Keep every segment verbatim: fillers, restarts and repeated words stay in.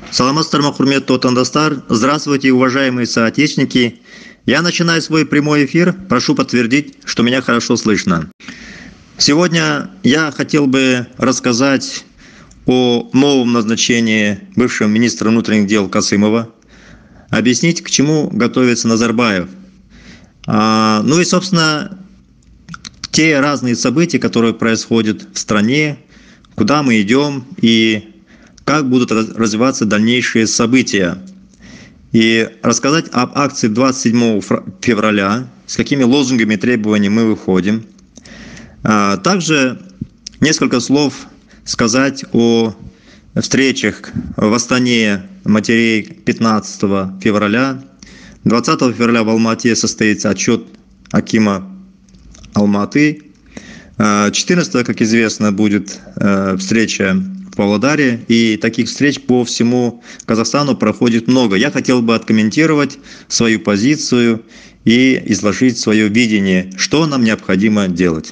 Саламатсыздар, құрметті отандастар. Здравствуйте, уважаемые соотечественники. Я начинаю свой прямой эфир. Прошу подтвердить, что меня хорошо слышно. Сегодня я хотел бы рассказать о новом назначении бывшего министра внутренних дел Касымова, объяснить, к чему готовится Назарбаев. Ну и, собственно, те разные события, которые происходят в стране, куда мы идем и как будут развиваться дальнейшие события. И рассказать об акции двадцать седьмого февраля, с какими лозунгами и требованиями мы выходим. Также несколько слов сказать о встречах в Астане матерей пятнадцатого февраля. двадцатого февраля в Алмате состоится отчет акима Алматы. четырнадцатого, как известно, будет встреча в Павлодаре, и таких встреч по всему Казахстану проходит много. Я хотел бы откомментировать свою позицию и изложить свое видение, что нам необходимо делать.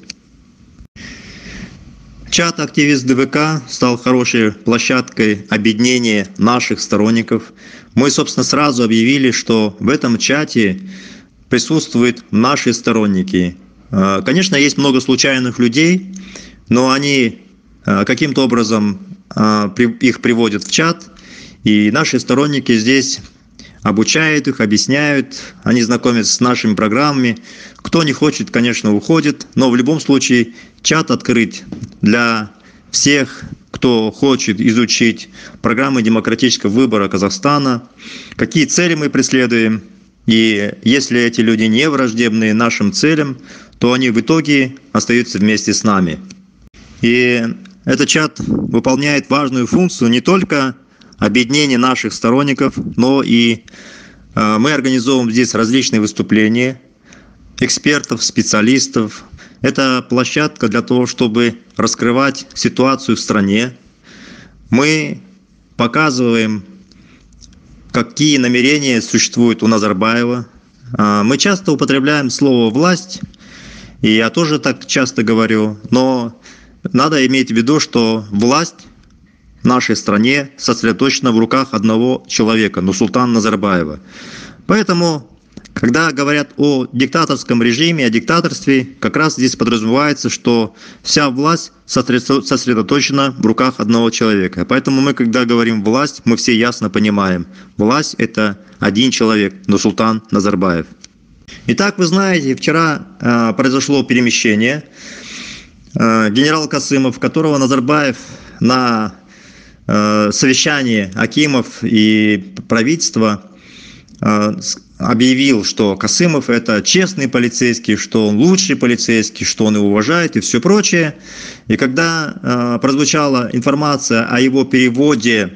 Чат «Активист ДВК» стал хорошей площадкой объединения наших сторонников. Мы, собственно, сразу объявили, что в этом чате присутствуют наши сторонники. Конечно, есть много случайных людей, но они каким-то образом их приводят в чат, и наши сторонники здесь обучают их, объясняют, они знакомятся с нашими программами. Кто не хочет, конечно, уходит, но в любом случае чат открыт для всех, кто хочет изучить программы демократического выбора Казахстана, какие цели мы преследуем, и если эти люди не враждебны нашим целям, то они в итоге остаются вместе с нами. И этот чат выполняет важную функцию не только объединения наших сторонников, но и э, мы организовываем здесь различные выступления экспертов, специалистов. Это площадка для того, чтобы раскрывать ситуацию в стране. Мы показываем, какие намерения существуют у Назарбаева. Э, мы часто употребляем слово «власть», и я тоже так часто говорю, но надо иметь в виду, что власть в нашей стране сосредоточена в руках одного человека, Нурсултана Назарбаева. Поэтому, когда говорят о диктаторском режиме, о диктаторстве, как раз здесь подразумевается, что вся власть сосредоточена в руках одного человека. Поэтому мы, когда говорим «власть», мы все ясно понимаем, власть – это один человек, Нурсултан Назарбаев. Итак, вы знаете, вчера э, произошло перемещение. Э, генерал Касымов, которого Назарбаев на э, совещании акимов и правительства э, объявил, что Касымов – это честный полицейский, что он лучший полицейский, что он его уважает и все прочее. И когда э, прозвучала информация о его переводе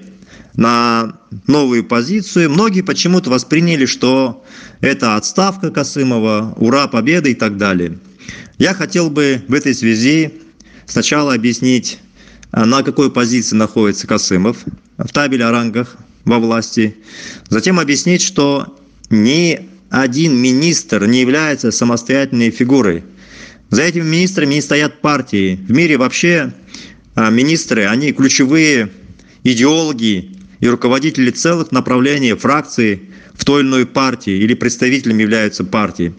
на новую позицию, многие почему-то восприняли, что это отставка Касымова, ура, победа и так далее. Я хотел бы в этой связи сначала объяснить, на какой позиции находится Касымов в табеле о рангах во власти. Затем объяснить, что ни один министр не является самостоятельной фигурой. За этими министрами не стоят партии. В мире вообще министры, они ключевые идеологи и руководители целых направлений, фракций в той или иной партии или представителями являются партии.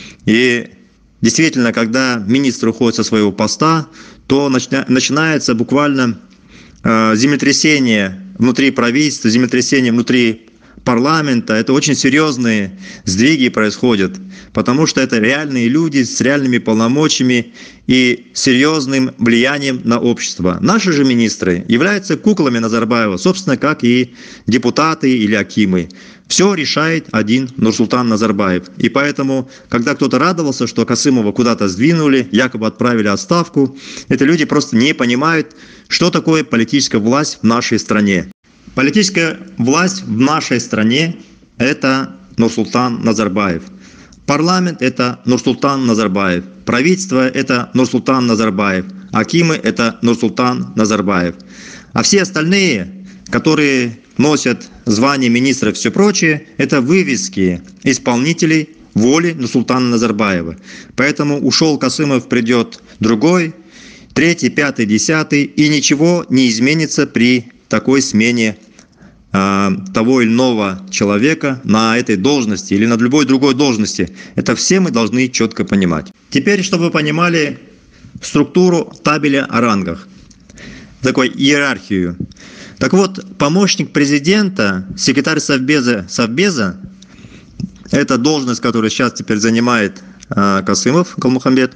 И действительно, когда министр уходит со своего поста, то начинается буквально землетрясение внутри правительства, землетрясение внутри парламента. Это очень серьезные сдвиги происходят, потому что это реальные люди с реальными полномочиями и серьезным влиянием на общество. Наши же министры являются куклами Назарбаева, собственно, как и депутаты или акимы. Все решает один Нурсултан Назарбаев. И поэтому, когда кто-то радовался, что Касымова куда-то сдвинули, якобы отправили отставку, это люди просто не понимают, что такое политическая власть в нашей стране. Политическая власть в нашей стране – это Нурсултан Назарбаев. Парламент – это Нурсултан Назарбаев. Правительство – это Нурсултан Назарбаев. Акимы – это Нурсултан Назарбаев. А все остальные, которые носят звание министра и все прочее, это вывески исполнителей воли Нурсултана Назарбаева. Поэтому ушел Касымов, придет другой, третий, пятый, десятый, и ничего не изменится при такой смене того или иного человека на этой должности или на любой другой должности. Это все мы должны четко понимать. Теперь, чтобы вы понимали структуру табеля о рангах, такой иерархию. Так вот, помощник президента, секретарь Совбеза, Совбеза, это должность, которую сейчас теперь занимает э, Касымов Калмухамбет,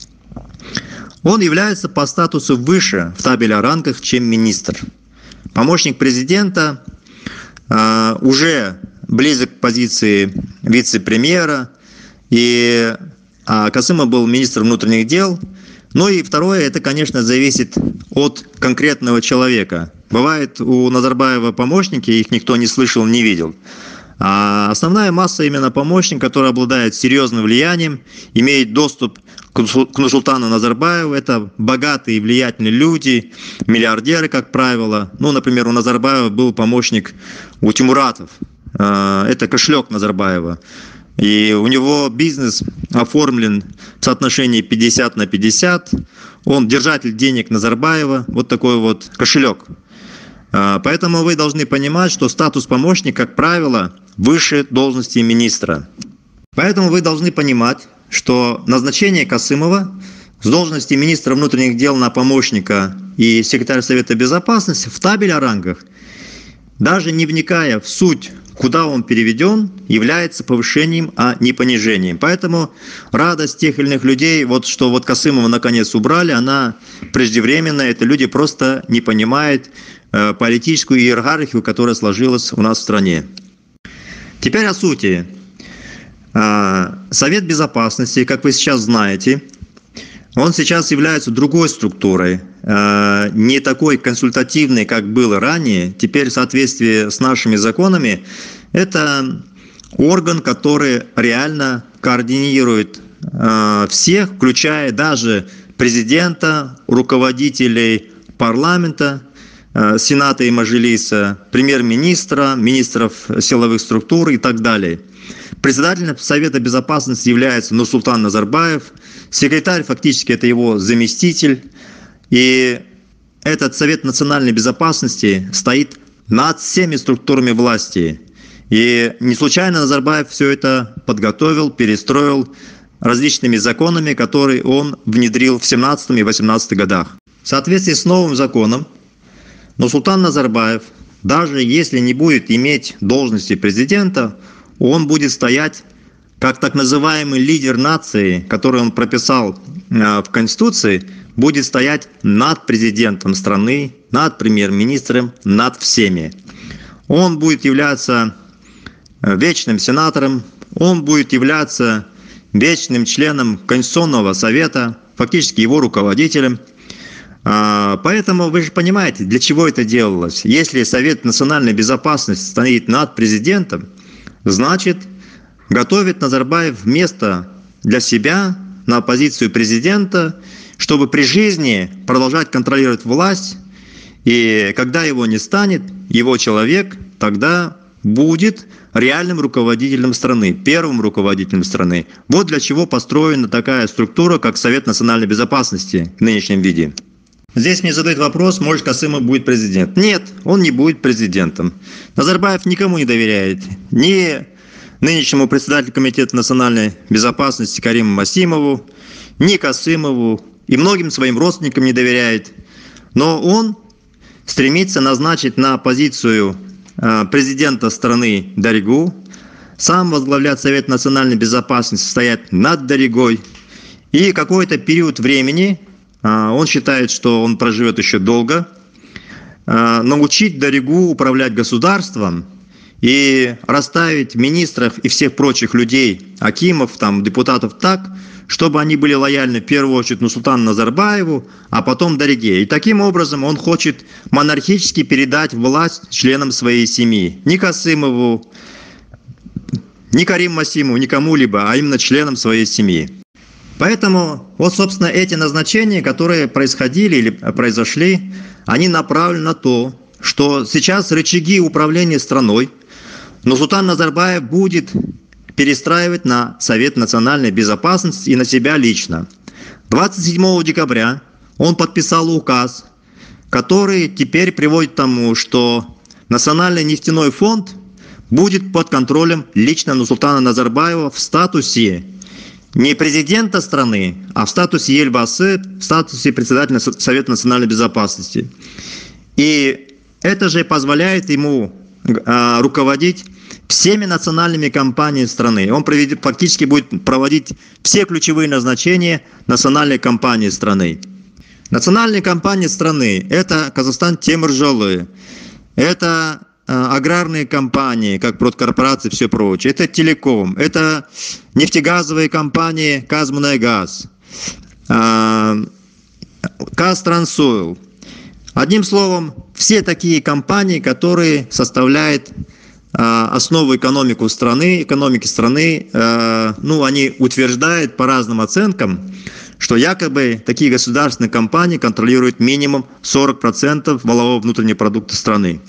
он является по статусу выше в табеле о рангах, чем министр. Помощник президента э, уже близок к позиции вице-премьера, и э, Касымов был министром внутренних дел. Ну и второе, это, конечно, зависит от конкретного человека. Бывает у Назарбаева помощники, их никто не слышал, не видел. А основная масса именно помощник, который обладает серьезным влиянием, имеет доступ к Нурсултану Назарбаеву. Это богатые и влиятельные люди, миллиардеры, как правило. Ну, например, у Назарбаева был помощник у Тимуратов. Это кошелек Назарбаева. И у него бизнес оформлен в соотношении пятьдесят на пятьдесят. Он держатель денег Назарбаева. Вот такой вот кошелек. Поэтому вы должны понимать, что статус помощника, как правило, выше должности министра. Поэтому вы должны понимать, что назначение Касымова с должности министра внутренних дел на помощника и секретаря Совета Безопасности в табеле о рангах, даже не вникая в суть, куда он переведен, является повышением, а не понижением. Поэтому радость тех или иных людей, вот, что вот Касымова наконец убрали, она преждевременная. Это люди просто не понимают э, политическую иерархию, которая сложилась у нас в стране. Теперь о сути. Э, Совет Безопасности, как вы сейчас знаете, он сейчас является другой структурой, э, не такой консультативной, как было ранее. Теперь в соответствии с нашими законами это орган, который реально координирует э, всех, включая даже президента, руководителей парламента, э, сената и мажилиса, премьер-министра, министров силовых структур и так далее. Председателем Совета Безопасности является Нурсултан Назарбаев, секретарь фактически это его заместитель, и этот Совет национальной безопасности стоит над всеми структурами власти. И не случайно Назарбаев все это подготовил, перестроил различными законами, которые он внедрил в семнадцатом и восемнадцатом годах. В соответствии с новым законом Нурсултан Назарбаев, даже если не будет иметь должности президента, он будет стоять как так называемый лидер нации, который он прописал в Конституции, будет стоять над президентом страны, над премьер-министром, над всеми. Он будет являться вечным сенатором, он будет являться вечным членом Конституционного совета, фактически его руководителем. Поэтому вы же понимаете, для чего это делалось. Если Совет национальной безопасности стоит над президентом, значит, готовит Назарбаев место для себя на позицию президента, чтобы при жизни продолжать контролировать власть, и когда его не станет, его человек тогда будет реальным руководителем страны, первым руководителем страны. Вот для чего построена такая структура, как Совет национальной безопасности в нынешнем виде. Здесь мне задают вопрос, может, Касымов будет президент. Нет, он не будет президентом. Назарбаев никому не доверяет. Ни нынешнему председателю Комитета национальной безопасности Кариму Масимову, ни Касымову и многим своим родственникам не доверяет. Но он стремится назначить на позицию президента страны Даригу, сам возглавлять Совет национальной безопасности, стоять над Даригой. И какой-то период времени, он считает, что он проживет еще долго, научить Даригу управлять государством и расставить министров и всех прочих людей, акимов, там, депутатов так, чтобы они были лояльны в первую очередь Нурсултану Назарбаеву, а потом Дариге. И таким образом он хочет монархически передать власть членам своей семьи. Ни Касымову, ни Кариму Масимову, ни кому-либо, а именно членам своей семьи. Поэтому вот, собственно, эти назначения, которые происходили или произошли, они направлены на то, что сейчас рычаги управления страной Нурсултан Назарбаев будет перестраивать на Совет национальной безопасности и на себя лично. двадцать седьмого декабря он подписал указ, который теперь приводит к тому, что Национальный нефтяной фонд будет под контролем лично Нурсултана Назарбаева в статусе не президента страны, а в статусе Ельбасы, в статусе председателя Совета национальной безопасности. И это же позволяет ему а, руководить всеми национальными компаниями страны. Он проведет, фактически будет проводить все ключевые назначения национальной компании страны. Национальные компании страны – это Казахстан Темиржолы, это аграрные компании, как продкорпорации и все прочее, это телеком, это нефтегазовые компании Казмунайгаз, Казтрансойл. Одним словом, все такие компании, которые составляют основу экономики страны, экономики страны, ну, они утверждают по разным оценкам, что якобы такие государственные компании контролируют минимум сорок процентов валового внутреннего продукта страны.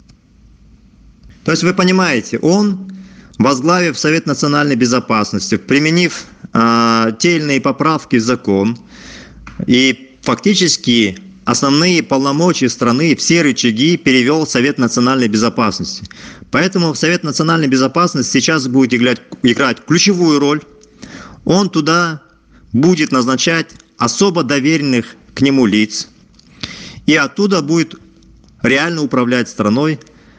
То есть вы понимаете, он, возглавив Совет национальной безопасности, применив э, те или иные поправки в закон, и фактически основные полномочия страны, все рычаги перевел в Совет национальной безопасности. Поэтому Совет национальной безопасности сейчас будет играть, играть ключевую роль. Он туда будет назначать особо доверенных к нему лиц, и оттуда будет реально управлять страной,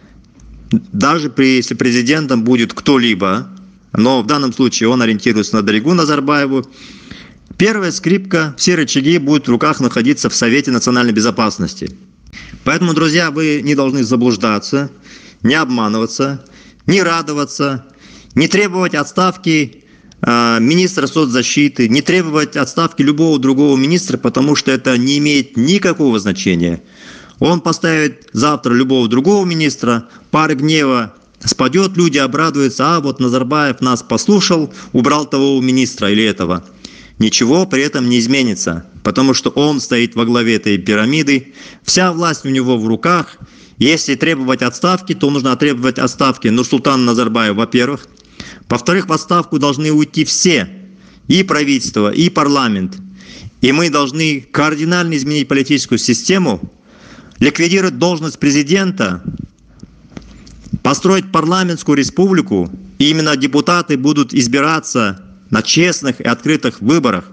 даже при, если президентом будет кто-либо, но в данном случае он ориентируется на Даригу Назарбаеву. Первая скрипка, все рычаги будут в руках находиться в Совете национальной безопасности. Поэтому, друзья, вы не должны заблуждаться, не обманываться, не радоваться, не требовать отставки э, министра соцзащиты, не требовать отставки любого другого министра, потому что это не имеет никакого значения. Он поставит завтра любого другого министра, пара гнева спадет, люди обрадуются, а вот Назарбаев нас послушал, убрал того министра или этого. Ничего при этом не изменится, потому что он стоит во главе этой пирамиды, вся власть у него в руках. Если требовать отставки, то нужно требовать отставки Нурсултана Назарбаева, во-первых. Во-вторых, в отставку должны уйти все, и правительство, и парламент. И мы должны кардинально изменить политическую систему, ликвидировать должность президента, построить парламентскую республику, и именно депутаты будут избираться на честных и открытых выборах.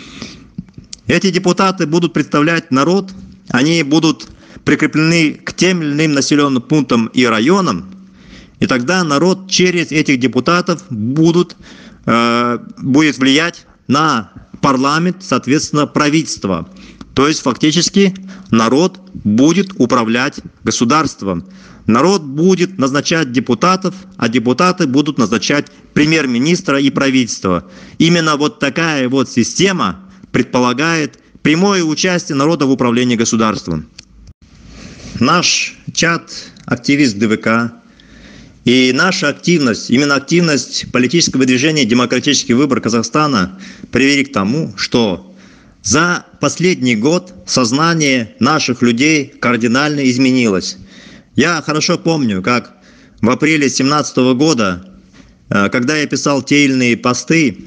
Эти депутаты будут представлять народ, они будут прикреплены к тем или иным населенным пунктам и районам, и тогда народ через этих депутатов будут, э, будет влиять на парламент, соответственно, правительство. То есть фактически народ будет управлять государством. Народ будет назначать депутатов, а депутаты будут назначать премьер-министра и правительство. Именно вот такая вот система предполагает прямое участие народа в управлении государством. Наш чат «Активист ДВК» и наша активность, именно активность политического движения «Демократический выбор Казахстана» привели к тому, что за последний год сознание наших людей кардинально изменилось. Я хорошо помню, как в апреле две тысячи семнадцатого года, когда я писал те или иные посты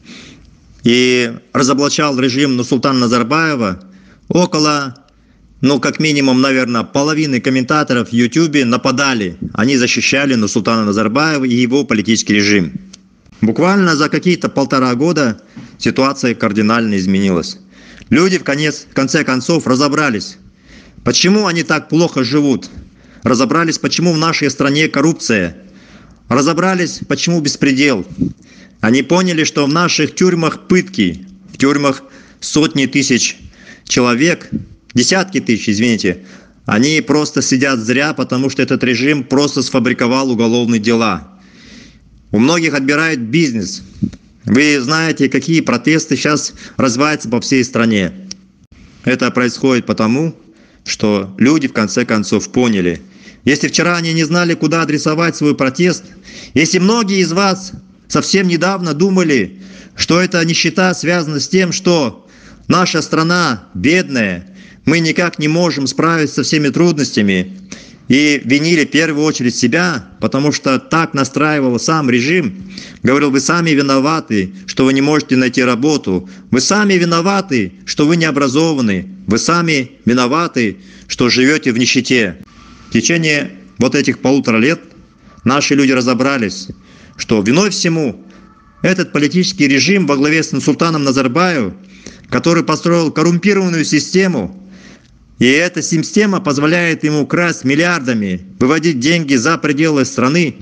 и разоблачал режим Нурсултана Назарбаева, около, ну как минимум, наверное, половины комментаторов в Ютубе нападали. Они защищали Нурсултана Назарбаева и его политический режим. Буквально за какие-то полтора года ситуация кардинально изменилась. Люди в, конец, в конце концов разобрались, почему они так плохо живут. Разобрались, почему в нашей стране коррупция. Разобрались, почему беспредел. Они поняли, что в наших тюрьмах пытки, в тюрьмах сотни тысяч человек, десятки тысяч, извините, они просто сидят зря, потому что этот режим просто сфабриковал уголовные дела. У многих отбирают бизнес. Вы знаете, какие протесты сейчас развиваются по всей стране. Это происходит потому, что люди в конце концов поняли. Если вчера они не знали, куда адресовать свой протест, если многие из вас совсем недавно думали, что эта нищета связана с тем, что наша страна бедная, мы никак не можем справиться со всеми трудностями, и винили в первую очередь себя, потому что так настраивал сам режим, говорил, вы сами виноваты, что вы не можете найти работу, вы сами виноваты, что вы не образованы, вы сами виноваты, что живете в нищете. В течение вот этих полутора лет наши люди разобрались, что виной всему этот политический режим во главе с Нурсултаном Назарбаевым, который построил коррумпированную систему, и эта система позволяет ему красть миллиардами, выводить деньги за пределы страны.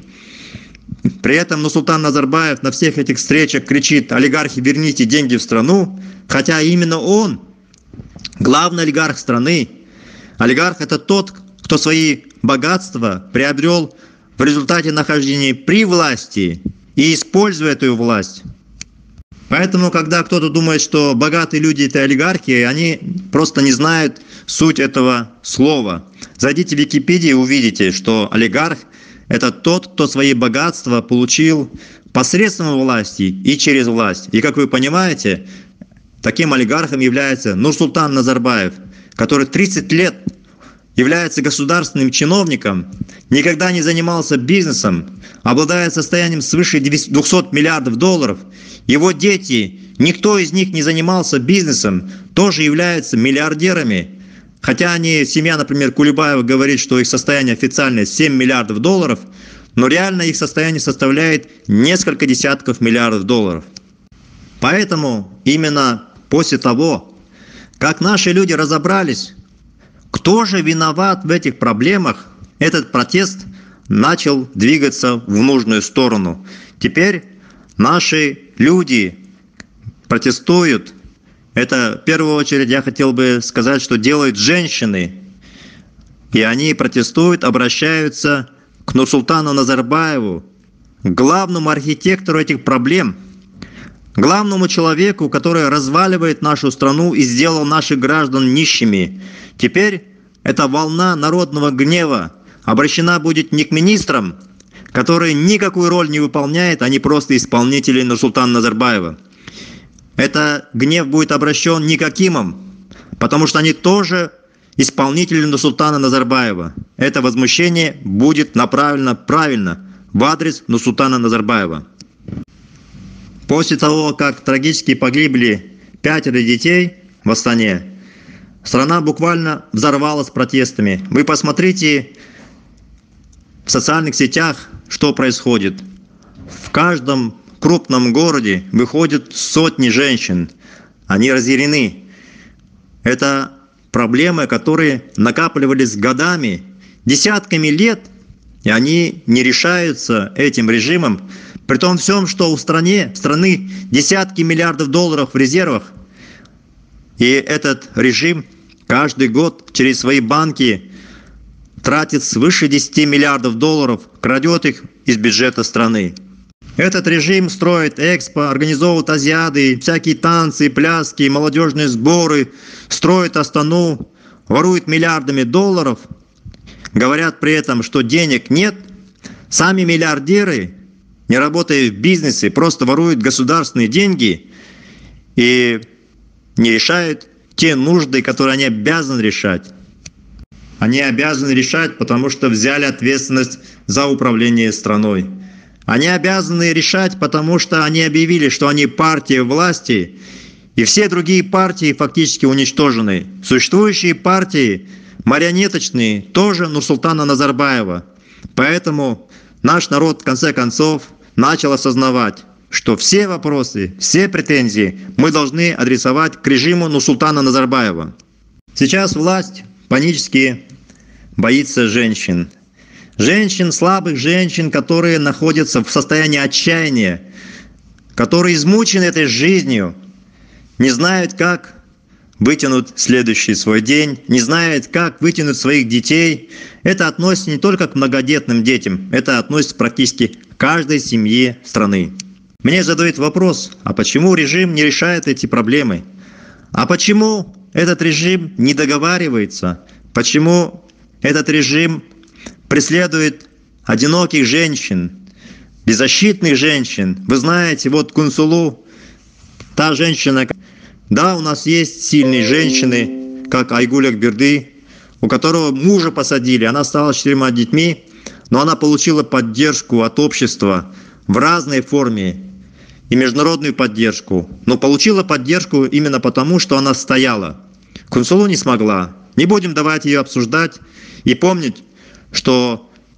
При этом Нурсултан Назарбаев на всех этих встречах кричит: олигархи, верните деньги в страну, хотя именно он главный олигарх страны. Олигарх – это тот, кто свои богатства приобрел в результате нахождения при власти и используя эту власть. Поэтому, когда кто-то думает, что богатые люди – это олигархи, они просто не знают суть этого слова. Зайдите в Википедию и увидите, что олигарх – это тот, кто свои богатства получил посредством власти и через власть. И, как вы понимаете, таким олигархом является Нурсултан Назарбаев, который тридцать лет является государственным чиновником, никогда не занимался бизнесом, обладает состоянием свыше двухсот миллиардов долларов. Его дети, никто из них не занимался бизнесом, тоже являются миллиардерами. Хотя они, семья, например, Кулебаева говорит, что их состояние официальное семь миллиардов долларов, но реально их состояние составляет несколько десятков миллиардов долларов. Поэтому именно после того, как наши люди разобрались, кто же виноват в этих проблемах, этот протест начал двигаться в нужную сторону. Теперь наши люди протестуют. Это в первую очередь я хотел бы сказать, что делают женщины. И они протестуют, обращаются к Нурсултану Назарбаеву, главному архитектору этих проблем, главному человеку, который разваливает нашу страну и сделал наших граждан нищими. Теперь эта волна народного гнева обращена будет не к министрам, которые никакую роль не выполняют, они просто исполнители Нурсултана Назарбаева. Это гнев будет обращен не к акимам, потому что они тоже исполнители Нурсултана Назарбаева. Это возмущение будет направлено правильно в адрес Нурсултана Назарбаева. После того, как трагически погибли пятеро детей в Астане, страна буквально взорвалась протестами. Вы посмотрите в социальных сетях, что происходит. В каждом крупном городе выходят сотни женщин. Они разъярены. Это проблемы, которые накапливались годами, десятками лет, и они не решаются этим режимом. При том всем, что у страны, страны десятки миллиардов долларов в резервах, и этот режим каждый год через свои банки тратит свыше десяти миллиардов долларов, крадет их из бюджета страны. Этот режим строит экспо, организовывает азиады, всякие танцы, пляски, молодежные сборы, строит Астану, ворует миллиардами долларов. Говорят при этом, что денег нет. Сами миллиардеры, не работая в бизнесе, просто воруют государственные деньги и не решают те нужды, которые они обязаны решать. Они обязаны решать, потому что взяли ответственность за управление страной. Они обязаны решать, потому что они объявили, что они партия власти, и все другие партии фактически уничтожены. Существующие партии, марионеточные, тоже Нурсултана Назарбаева. Поэтому наш народ, в конце концов, начал осознавать, что все вопросы, все претензии мы должны адресовать к режиму Нурсултана Назарбаева. Сейчас власть панически боится женщин. Женщин, слабых женщин, которые находятся в состоянии отчаяния, которые измучены этой жизнью, не знают, как вытянуть следующий свой день, не знают, как вытянуть своих детей. Это относится не только к многодетным детям, это относится практически к каждой семье страны. Мне задают вопрос, а почему режим не решает эти проблемы? А почему этот режим не договаривается? Почему этот режим преследует одиноких женщин, беззащитных женщин? Вы знаете, вот Кунсулу, та женщина, да, у нас есть сильные женщины, как Айгуль Акберди, у которого мужа посадили, она стала четырьмя детьми, но она получила поддержку от общества в разной форме и международную поддержку. Но получила поддержку именно потому, что она стояла. Кунсулу не смогла. Не будем давать ее обсуждать и помнить, что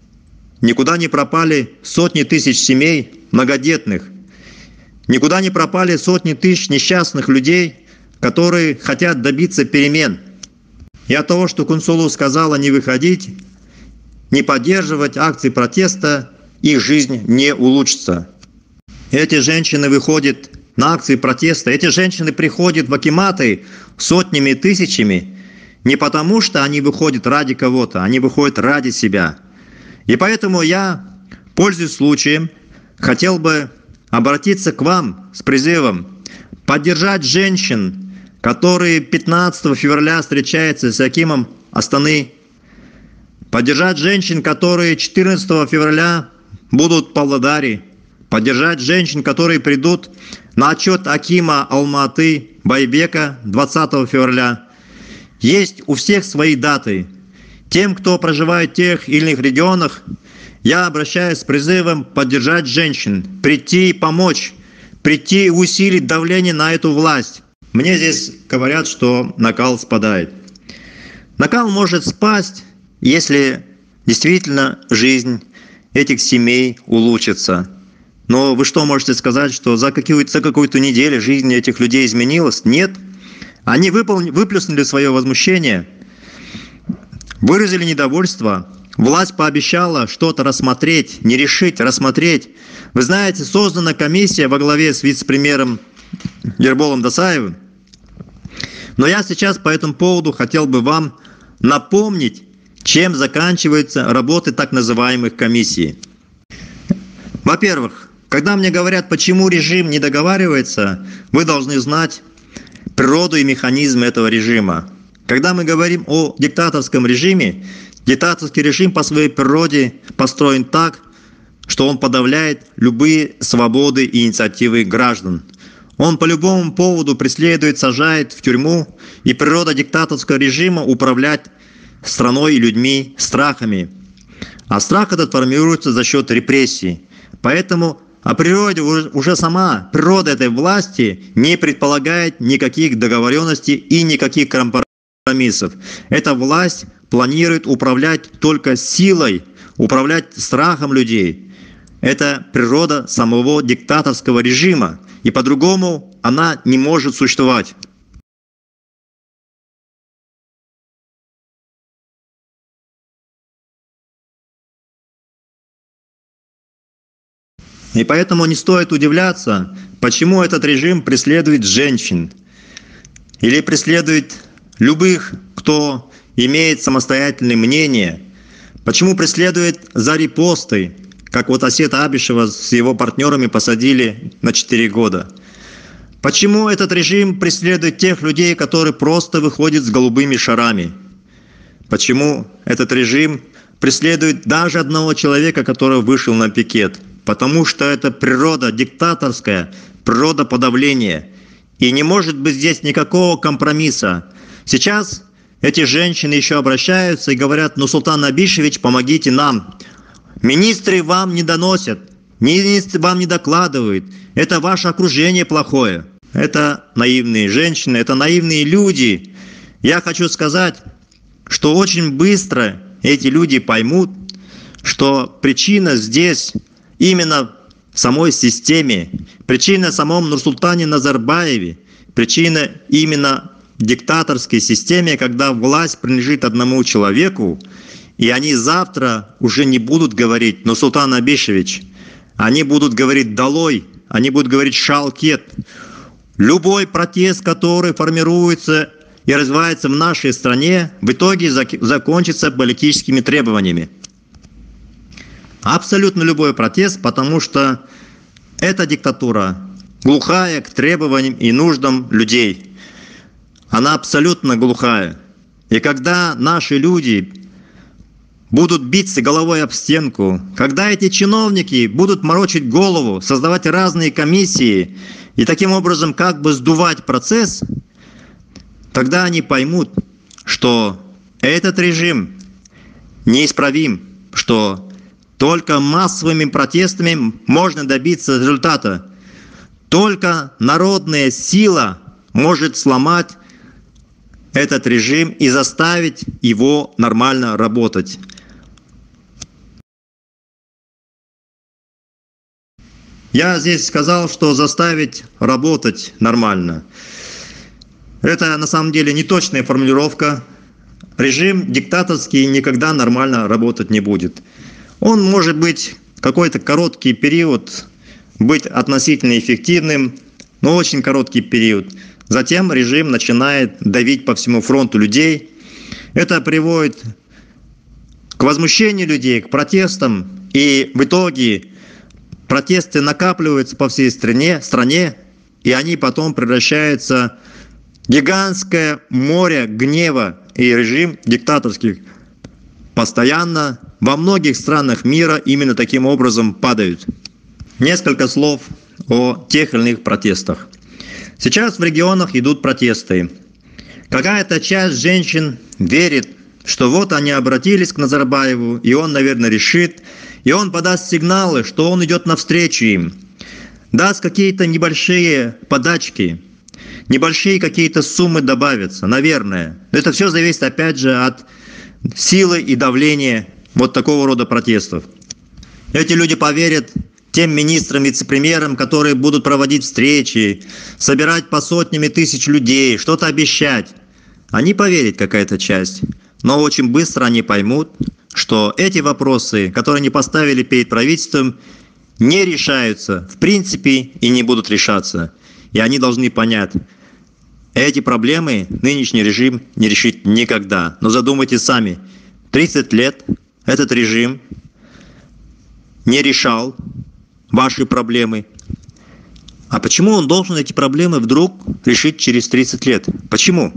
никуда не пропали сотни тысяч семей многодетных, никуда не пропали сотни тысяч несчастных людей, которые хотят добиться перемен. И от того, что Кунсулу сказала не выходить, не поддерживать акции протеста, их жизнь не улучшится. Эти женщины выходят на акции протеста, эти женщины приходят в акиматы сотнями и тысячами, не потому что они выходят ради кого-то, они выходят ради себя. И поэтому я, пользуясь случаем, хотел бы обратиться к вам с призывом поддержать женщин, которые пятнадцатого февраля встречаются с акимом Астаны, поддержать женщин, которые четырнадцатого февраля будут в Павлодаре, поддержать женщин, которые придут на отчет акима Алматы Байбека двадцатого февраля. Есть у всех свои даты. Тем, кто проживает в тех или иных регионах, я обращаюсь с призывом поддержать женщин, прийти и помочь, прийти и усилить давление на эту власть. Мне здесь говорят, что накал спадает. Накал может спасть, если действительно жизнь этих семей улучшится. Но вы что можете сказать, что за какую-то, за какую-то неделю жизнь этих людей изменилась? Нет. Они выполнили, выплеснули свое возмущение, выразили недовольство. Власть пообещала что-то рассмотреть, не решить, рассмотреть. Вы знаете, создана комиссия во главе с вице-премьером Ерболом Досаевым. Но я сейчас по этому поводу хотел бы вам напомнить, чем заканчиваются работы так называемых комиссий. Во-первых, когда мне говорят, почему режим не договаривается, вы должны знать природу и механизм этого режима. Когда мы говорим о диктаторском режиме, диктаторский режим по своей природе построен так, что он подавляет любые свободы и инициативы граждан. Он по любому поводу преследует, сажает в тюрьму, и природа диктаторского режима управлять страной и людьми страхами. А страх этот формируется за счет репрессий. Поэтому о природе уже сама природа этой власти не предполагает никаких договоренностей и никаких компромиссов. Эта власть планирует управлять только силой, управлять страхом людей. Это природа самого диктаторского режима, и по-другому она не может существовать. И поэтому не стоит удивляться, почему этот режим преследует женщин или преследует любых, кто имеет самостоятельное мнение, почему преследует за репосты, как вот Асета Абишева с его партнерами посадили на четыре года. Почему этот режим преследует тех людей, которые просто выходят с голубыми шарами? Почему этот режим преследует даже одного человека, который вышел на пикет? Потому что это природа диктаторская, природа подавления. И не может быть здесь никакого компромисса. Сейчас эти женщины еще обращаются и говорят: ну, Султан Абишевич, помогите нам. Министры вам не доносят, министры вам не докладывают. Это ваше окружение плохое. Это наивные женщины, это наивные люди. Я хочу сказать, что очень быстро эти люди поймут, что причина здесь именно в самой системе, причина в самом Нурсултане Назарбаеве, причина именно в диктаторской системе, когда власть принадлежит одному человеку, и они завтра уже не будут говорить «Нурсултан Абишевич», они будут говорить «Долой», они будут говорить «Шалкет». Любой протест, который формируется и развивается в нашей стране, в итоге закончится политическими требованиями. Абсолютно любой протест, потому что эта диктатура глухая к требованиям и нуждам людей. Она абсолютно глухая. И когда наши люди будут биться головой об стенку, когда эти чиновники будут морочить голову, создавать разные комиссии и таким образом как бы сдувать процесс, тогда они поймут, что этот режим неисправим, что только массовыми протестами можно добиться результата. Только народная сила может сломать этот режим и заставить его нормально работать. Я здесь сказал, что заставить работать нормально. Это на самом деле неточная формулировка. Режим диктаторский никогда нормально работать не будет. Он может быть какой-то короткий период, быть относительно эффективным, но очень короткий период. Затем режим начинает давить по всему фронту людей. Это приводит к возмущению людей, к протестам. И в итоге протесты накапливаются по всей стране, стране и они потом превращаются в гигантское море гнева. И режим диктаторский постоянно во многих странах мира именно таким образом падают. Несколько слов о тех или иных протестах. Сейчас в регионах идут протесты. Какая-то часть женщин верит, что вот они обратились к Назарбаеву, и он, наверное, решит, и он подаст сигналы, что он идет навстречу им, даст какие-то небольшие подачки, небольшие какие-то суммы добавятся, наверное. Это все зависит, опять же, от силы и давления вот такого рода протестов. Эти люди поверят тем министрам, вице-премьерам, которые будут проводить встречи, собирать по сотнями тысяч людей, что-то обещать. Они поверят, какая-то часть, но очень быстро они поймут, что эти вопросы, которые они поставили перед правительством, не решаются в принципе и не будут решаться. И они должны понять, эти проблемы нынешний режим не решит никогда. Но задумайтесь сами, тридцать лет этот режим не решал ваши проблемы. А почему он должен эти проблемы вдруг решить через тридцать лет? Почему?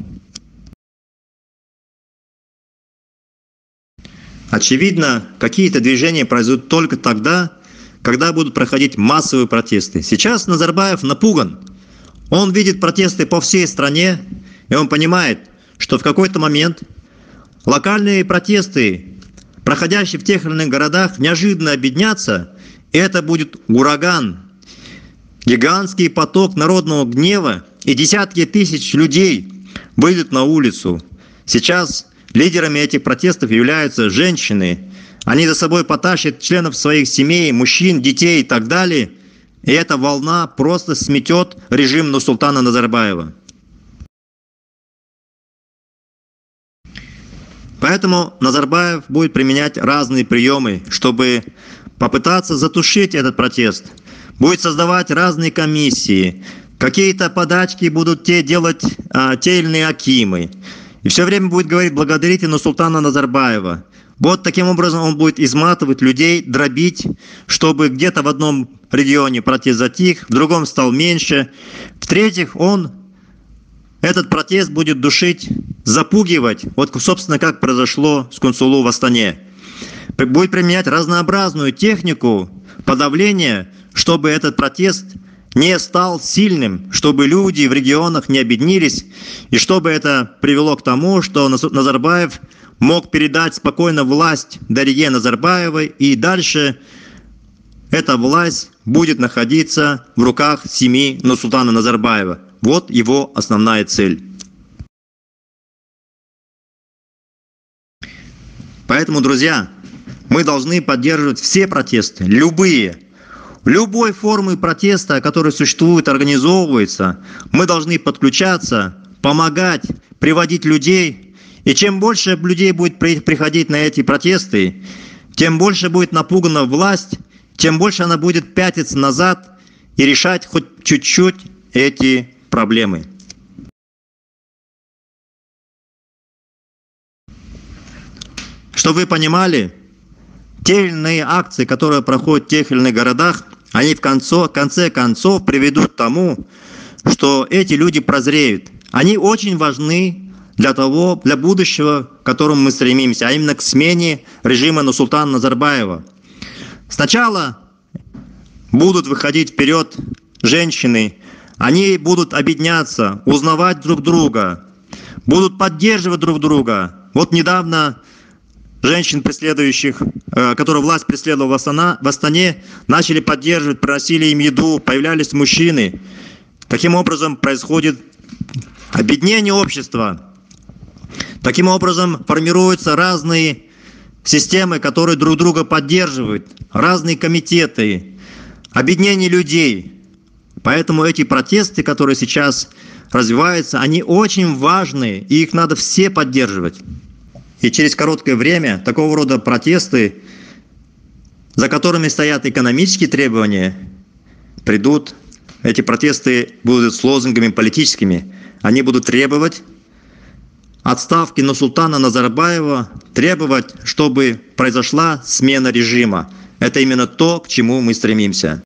Очевидно, какие-то движения произойдут только тогда, когда будут проходить массовые протесты. Сейчас Назарбаев напуган. Он видит протесты по всей стране, и он понимает, что в какой-то момент локальные протесты, проходящие в тех или иных городах, неожиданно объединятся, и это будет ураган, гигантский поток народного гнева, и десятки тысяч людей выйдут на улицу. Сейчас лидерами этих протестов являются женщины. Они за собой потащат членов своих семей, мужчин, детей и так далее. И эта волна просто сметет режим Нурсултана Назарбаева. Поэтому Назарбаев будет применять разные приемы, чтобы попытаться затушить этот протест. Будет создавать разные комиссии, какие-то подачки будут те делать а, те или иные акимы. И все время будет говорить: благодарите Нурсултана Назарбаева. Вот таким образом он будет изматывать людей, дробить, чтобы где-то в одном регионе протест затих, в другом стал меньше. В-третьих, он этот протест будет душить, запугивать, вот, собственно, как произошло с Кунсулу в Астане. Будет применять разнообразную технику подавления, чтобы этот протест не стал сильным, чтобы люди в регионах не объединились, и чтобы это привело к тому, что Назарбаев мог передать спокойно власть Дариге Назарбаевой, и дальше эта власть будет находиться в руках семьи Нурсултана Назарбаева. Вот его основная цель. Поэтому, друзья, мы должны поддерживать все протесты, любые. Любой формы протеста, которые существуют, организовываются, мы должны подключаться, помогать, приводить людей. И чем больше людей будет приходить на эти протесты, тем больше будет напугана власть, тем больше она будет пятиться назад и решать хоть чуть-чуть эти проблемы. Чтобы вы понимали, те или иные акции, которые проходят в тех или иных городах, они в конце, конце концов приведут к тому, что эти люди прозреют. Они очень важны для того, для будущего, к которому мы стремимся, а именно к смене режима Нурсултана Назарбаева. Сначала будут выходить вперед женщины, они будут объединяться, узнавать друг друга, будут поддерживать друг друга. Вот недавно женщин, преследующих, которые власть преследовала в Астане, начали поддерживать, приносили им еду, появлялись мужчины. Таким образом происходит объединение общества. Таким образом формируются разные системы, которые друг друга поддерживают, разные комитеты, объединение людей. Поэтому эти протесты, которые сейчас развиваются, они очень важны, и их надо все поддерживать. И через короткое время такого рода протесты, за которыми стоят экономические требования, придут. Эти протесты будут с лозунгами политическими. Они будут требовать отставки Нурсултана Назарбаева, требовать, чтобы произошла смена режима. Это именно то, к чему мы стремимся.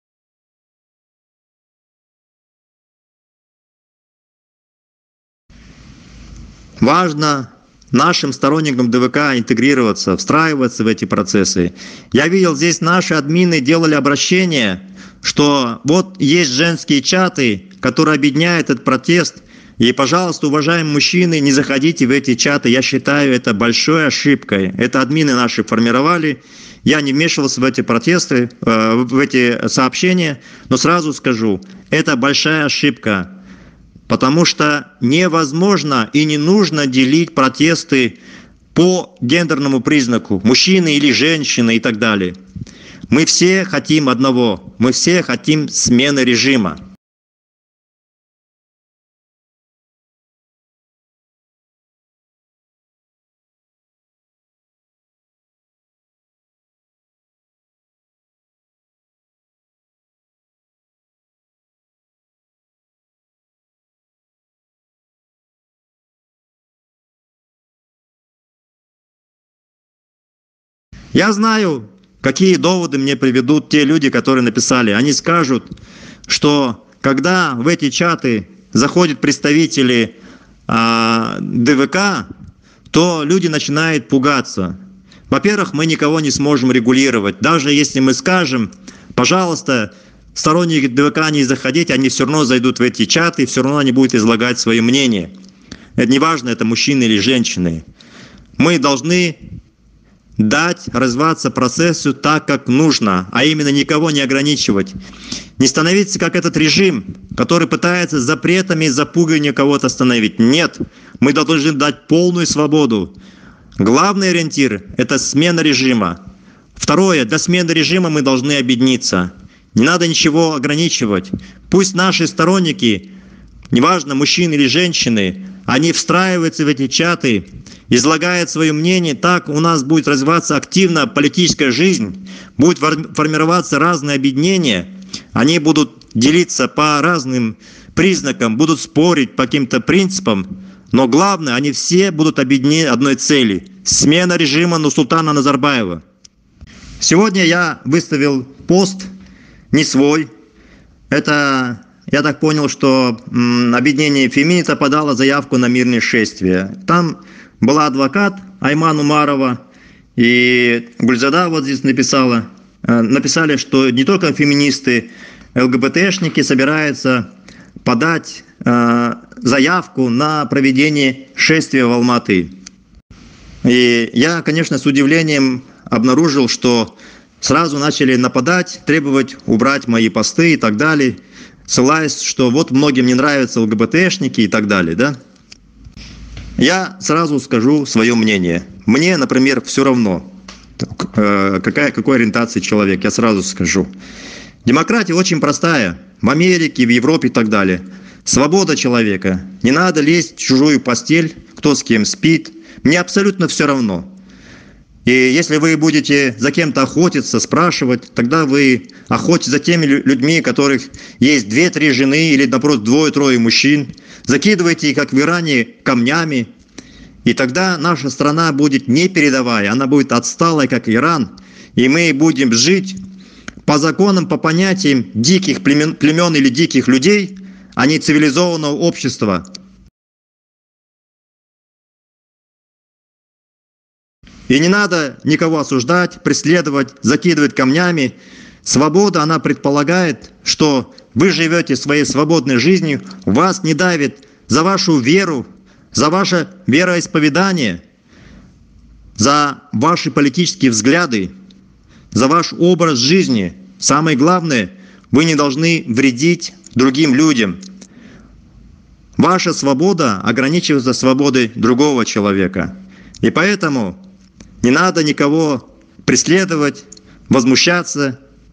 Важно нашим сторонникам ДВК интегрироваться, встраиваться в эти процессы. Я видел, здесь наши админы делали обращение, что вот есть женские чаты, которые объединяют этот протест. И, пожалуйста, уважаемые мужчины, не заходите в эти чаты. Я считаю это большой ошибкой. Это админы наши формировали. Я не вмешивался в эти протесты, в эти сообщения, но сразу скажу, это большая ошибка. Потому что невозможно и не нужно делить протесты по гендерному признаку, мужчины или женщины и так далее. Мы все хотим одного, мы все хотим смены режима. Я знаю, какие доводы мне приведут те люди, которые написали. Они скажут, что когда в эти чаты заходят представители а, ДВК, то люди начинают пугаться. Во-первых, мы никого не сможем регулировать. Даже если мы скажем, пожалуйста, сторонники ДВК не заходите, они все равно зайдут в эти чаты, все равно они будут излагать свое мнение. Это не важно, это мужчины или женщины. Мы должны дать развиваться процессу так, как нужно, а именно никого не ограничивать. Не становиться как этот режим, который пытается запретами, запугиванием кого-то остановить. Нет, мы должны дать полную свободу. Главный ориентир – это смена режима. Второе, для смены режима мы должны объединиться. Не надо ничего ограничивать. Пусть наши сторонники, неважно, мужчины или женщины, они встраиваются в эти чаты, излагают свое мнение, так у нас будет развиваться активно политическая жизнь, будут формироваться разные объединения, они будут делиться по разным признакам, будут спорить по каким-то принципам, но главное, они все будут объединены одной цели – смена режима Нурсултана Назарбаева. Сегодня я выставил пост не свой, это... Я так понял, что м, объединение Феминита подало заявку на мирное шествие. Там была адвокат Айман Умарова, и Гульзада вот здесь написала, э, написали, что не только феминисты, ЛГБТшники собираются подать э, заявку на проведение шествия в Алматы. И я, конечно, с удивлением обнаружил, что сразу начали нападать, требовать убрать мои посты и так далее, ссылаясь, что вот многим не нравятся ЛГБТшники и так далее, да? Я сразу скажу свое мнение. Мне, например, все равно, какая, какой ориентации человек, я сразу скажу. Демократия очень простая. В Америке, в Европе и так далее. Свобода человека. Не надо лезть в чужую постель, кто с кем спит. Мне абсолютно все равно. И если вы будете за кем-то охотиться, спрашивать, тогда вы охотитесь за теми людьми, у которых есть две-три жены или, наоборот, двое-трое мужчин. Закидывайте их, как в Иране, камнями. И тогда наша страна будет непередовая, она будет отсталой, как Иран. И мы будем жить по законам, по понятиям диких племен, племен или диких людей, а не цивилизованного общества. И не надо никого осуждать, преследовать, закидывать камнями. Свобода, она предполагает, что вы живете своей свободной жизнью, вас не давит за вашу веру, за ваше вероисповедание, за ваши политические взгляды, за ваш образ жизни. Самое главное, вы не должны вредить другим людям. Ваша свобода ограничивается свободой другого человека. И поэтому не надо никого преследовать, возмущаться.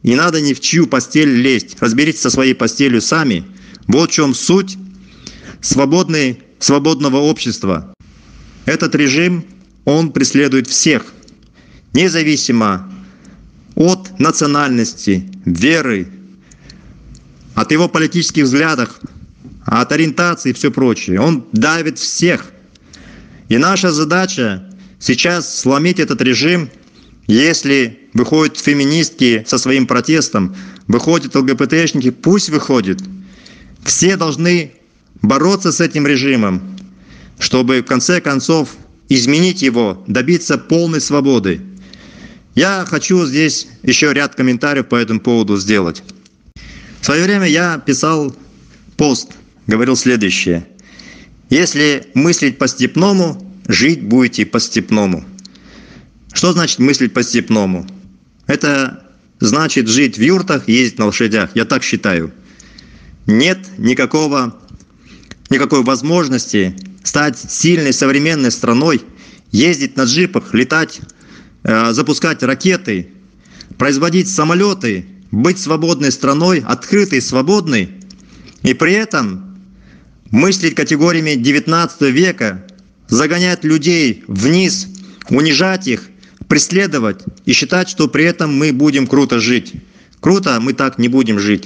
не надо ни в чью постель лезть. Разберитесь со своей постелью сами. Вот в чем суть свободной, свободного общества. Этот режим, он преследует всех, независимо от национальности, веры, от его политических взглядов, от ориентации и все прочее. Он давит всех. И наша задача сейчас сломить этот режим. Если выходят феминистки со своим протестом, выходят ЛГБТшники, пусть выходят. Все должны бороться с этим режимом, чтобы в конце концов изменить его, добиться полной свободы. Я хочу здесь еще ряд комментариев по этому поводу сделать. В свое время я писал пост, говорил следующее. Если мыслить по-степному, жить будете по-степному. Что значит мыслить по-степному? Это значит жить в юртах, ездить на лошадях. Я так считаю. Нет никакого, никакой возможности стать сильной современной страной, ездить на джипах, летать, э, запускать ракеты, производить самолеты, быть свободной страной, открытой, свободной, и при этом мыслить категориями девятнадцатого века, загонять людей вниз, унижать их, преследовать и считать, что при этом мы будем круто жить. Круто мы так не будем жить.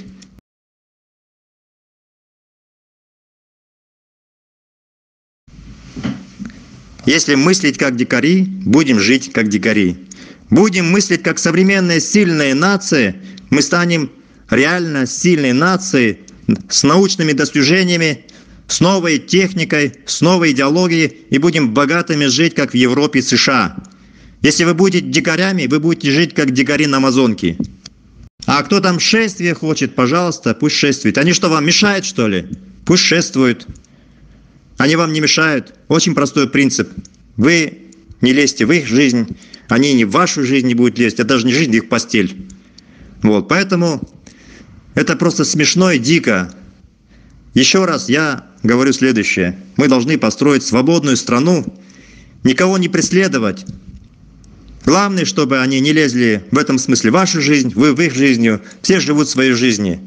Если мыслить как дикари, будем жить как дикари. Будем мыслить как современная сильная нация, мы станем реально сильной нацией с научными достижениями, с новой техникой, с новой идеологией и будем богатыми жить, как в Европе и США. Если вы будете дикарями, вы будете жить, как дикари на Амазонке. А кто там шествие хочет, пожалуйста, пусть шествует. Они что, вам мешают, что ли? Пусть шествуют. Они вам не мешают. Очень простой принцип. Вы не лезьте в их жизнь, они не в вашу жизнь не будут лезть, а даже не жизнь, а их постель. Вот, поэтому это просто смешно и дико. Еще раз я говорю следующее. Мы должны построить свободную страну, никого не преследовать. Главное, чтобы они не лезли в этом смысле в вашу жизнь, вы в их жизнь, все живут своей жизнью.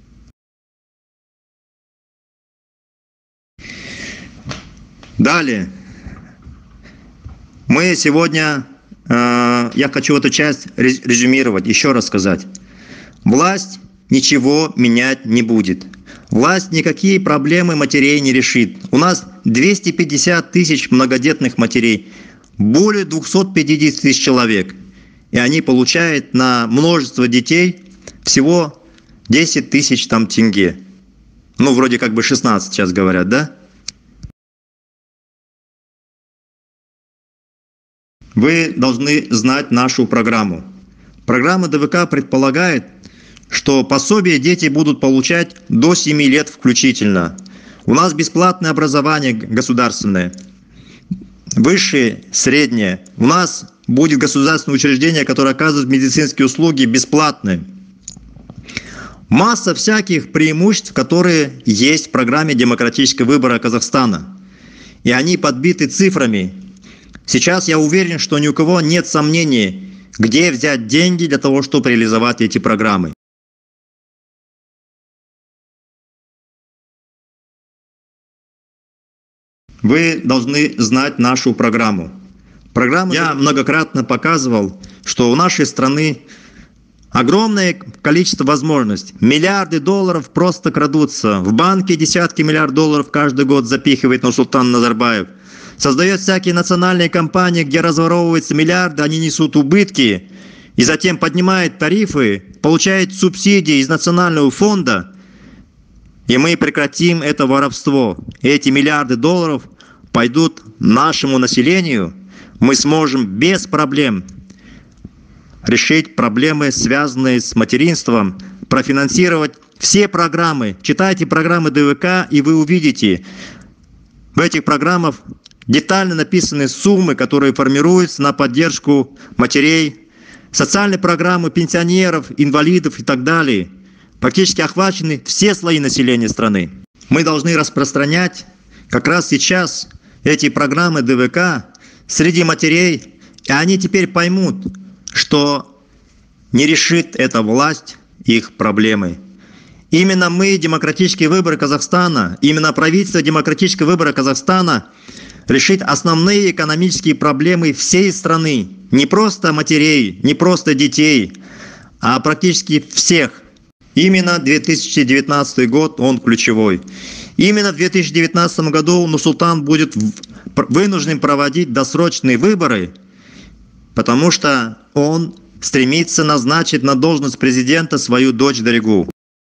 Далее. Мы сегодня, э, я хочу эту часть резюмировать, еще раз сказать. Власть ничего менять не будет. Власть никакие проблемы матерей не решит. У нас двести пятьдесят тысяч многодетных матерей, более двести пятьдесят тысяч человек. И они получают на множество детей всего десять тысяч там тенге. Ну, вроде как бы шестнадцать сейчас говорят, да? Вы должны знать нашу программу. Программа ДВК предполагает, что пособие дети будут получать до семи лет включительно. У нас бесплатное образование государственное, высшее, среднее. У нас будет государственное учреждение, которое оказывает медицинские услуги бесплатные. Масса всяких преимуществ, которые есть в программе демократического выбора Казахстана. И они подбиты цифрами. Сейчас я уверен, что ни у кого нет сомнений, где взять деньги для того, чтобы реализовать эти программы. Вы должны знать нашу программу. Программу я многократно показывал, что у нашей страны огромное количество возможностей. Миллиарды долларов просто крадутся. В банке десятки миллиардов долларов каждый год запихивает Нурсултан Назарбаев. Создает всякие национальные компании, где разворовываются миллиарды, они несут убытки, и затем поднимает тарифы, получает субсидии из национального фонда, и мы прекратим это воровство. Эти миллиарды долларов пойдут нашему населению, мы сможем без проблем решить проблемы, связанные с материнством, профинансировать все программы. Читайте программы ДВК, и вы увидите, в этих программах детально написаны суммы, которые формируются на поддержку матерей, социальные программы пенсионеров, инвалидов и так далее. Практически охвачены все слои населения страны. Мы должны распространять как раз сейчас эти программы ДВК среди матерей, и они теперь поймут, что не решит эта власть их проблемы. Именно мы, демократические выборы Казахстана, именно правительство демократического выбора Казахстана решит основные экономические проблемы всей страны. Не просто матерей, не просто детей, а практически всех. Именно две тысячи девятнадцатый год, он ключевой. Именно в две тысячи девятнадцатом году Нурсултан будет вынужден проводить досрочные выборы, потому что он стремится назначить на должность президента свою дочь Даригу.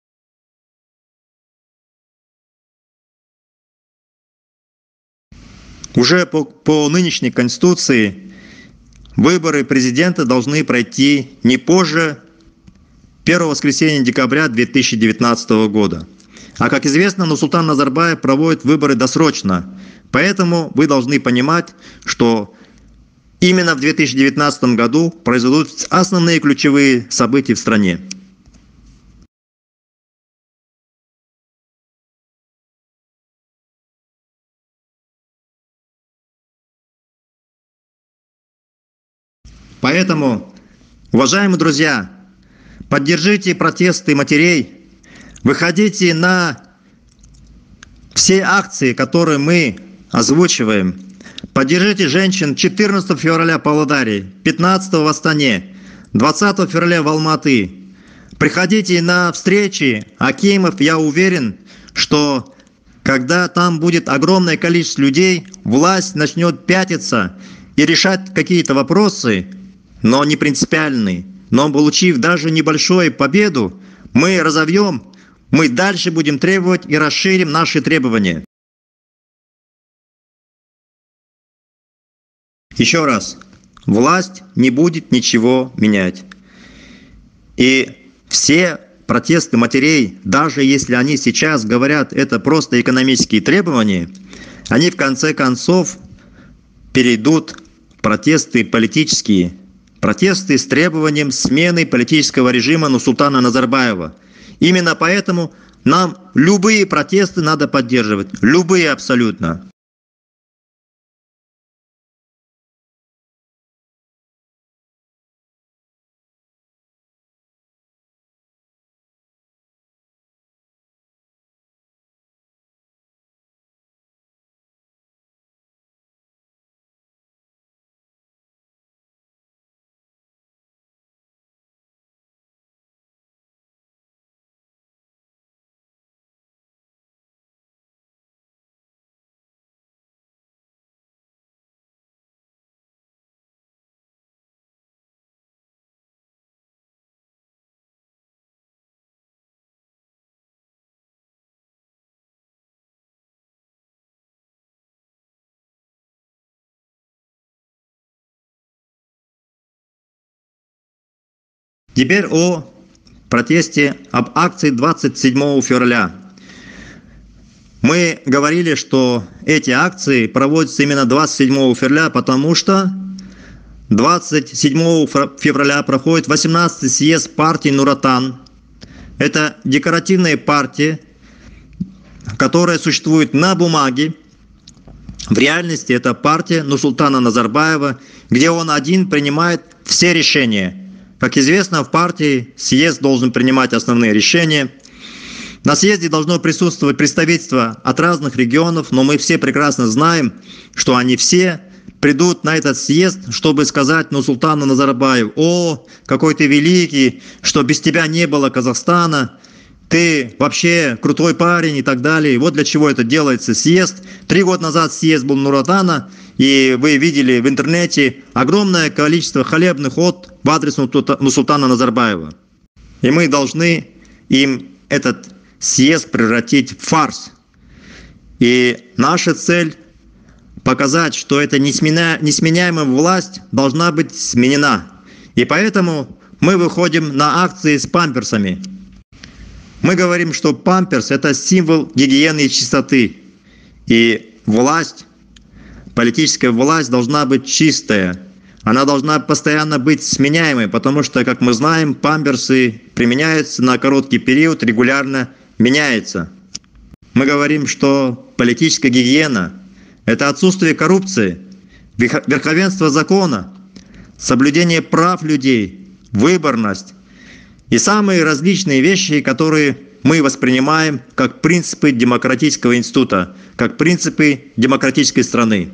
Уже по, по нынешней Конституции выборы президента должны пройти не позже первого воскресенья декабря две тысячи девятнадцатого года. А как известно, Нурсултан Назарбаев проводит выборы досрочно. Поэтому вы должны понимать, что именно в две тысячи девятнадцатом году произойдут основные ключевые события в стране. Поэтому, уважаемые друзья, поддержите протесты матерей, выходите на все акции, которые мы озвучиваем. Поддержите женщин четырнадцатого февраля в Павлодаре, пятнадцатого в Астане, двадцатого февраля в Алматы. Приходите на встречи акимов, я уверен, что когда там будет огромное количество людей, власть начнет пятиться и решать какие-то вопросы, но не принципиальные. Но получив даже небольшую победу, мы разовьем, мы дальше будем требовать и расширим наши требования. Еще раз, власть не будет ничего менять. И все протесты матерей, даже если они сейчас говорят, это просто экономические требования, они в конце концов перейдут в протесты политические. Протесты с требованием смены политического режима Нурсултана Назарбаева. Именно поэтому нам любые протесты надо поддерживать. Любые абсолютно. Теперь о протесте, об акции двадцать седьмого февраля. Мы говорили, что эти акции проводятся именно двадцать седьмого февраля, потому что двадцать седьмого февраля проходит восемнадцатый съезд партии Нур-Отан. Это декоративная партия, которая существует на бумаге. В реальности это партия Нурсултана Назарбаева, где он один принимает все решения. Как известно, в партии съезд должен принимать основные решения. На съезде должно присутствовать представительство от разных регионов, но мы все прекрасно знаем, что они все придут на этот съезд, чтобы сказать Нурсултану Назарбаеву: «О, какой ты великий, что без тебя не было Казахстана, ты вообще крутой парень» и так далее. И вот для чего это делается съезд. Три года назад съезд был Нур-Отана, и вы видели в интернете огромное количество хвалебных от в адрес Нурсултана Назарбаева. И мы должны им этот съезд превратить в фарс. И наша цель показать, что эта несменяемая власть должна быть сменена. И поэтому мы выходим на акции с памперсами. Мы говорим, что памперс – это символ гигиены и чистоты. И власть, политическая власть должна быть чистая. Она должна постоянно быть сменяемой, потому что, как мы знаем, памперсы применяются на короткий период, регулярно меняются. Мы говорим, что политическая гигиена – это отсутствие коррупции, верховенство закона, соблюдение прав людей, выборность и самые различные вещи, которые мы воспринимаем как принципы демократического института, как принципы демократической страны.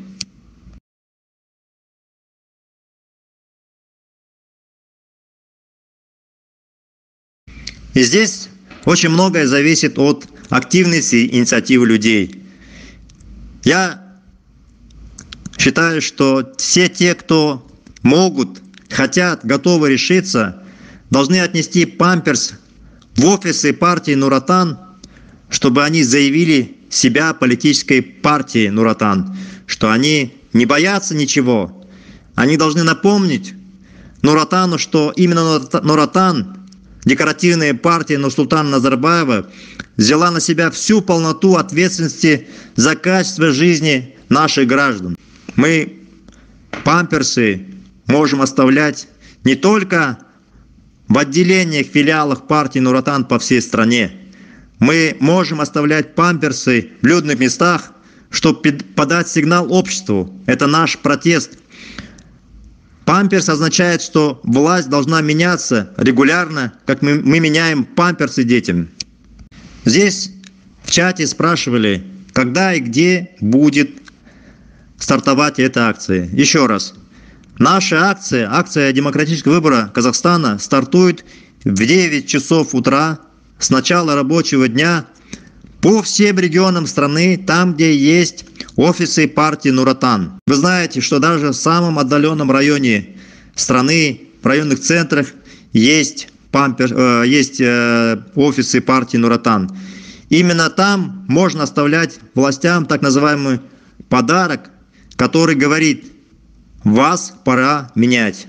И здесь очень многое зависит от активности инициативы людей. Я считаю, что все те, кто могут, хотят, готовы решиться, должны отнести памперс в офисы партии Нур-Отан, чтобы они заявили себя политической партией Нур-Отан, что они не боятся ничего. Они должны напомнить Нур-Отану, что именно Нур-Отан, декоративная партия Нурсултана Назарбаева, взяла на себя всю полноту ответственности за качество жизни наших граждан. Мы памперсы можем оставлять не только в отделениях, филиалах партии Нур-Отан по всей стране. Мы можем оставлять памперсы в людных местах, чтобы подать сигнал обществу. Это наш протест. Памперс означает, что власть должна меняться регулярно, как мы, мы меняем памперсы детям. Здесь в чате спрашивали, когда и где будет стартовать эта акция. Еще раз. Наша акция, акция демократического выбора Казахстана, стартует в девять часов утра с начала рабочего дня по всем регионам страны, там, где есть офисы партии Нур-Отан. Вы знаете, что даже в самом отдаленном районе страны, в районных центрах есть, пампер, э, есть э, офисы партии Нур-Отан. Именно там можно оставлять властям так называемый подарок, который говорит: вас пора менять.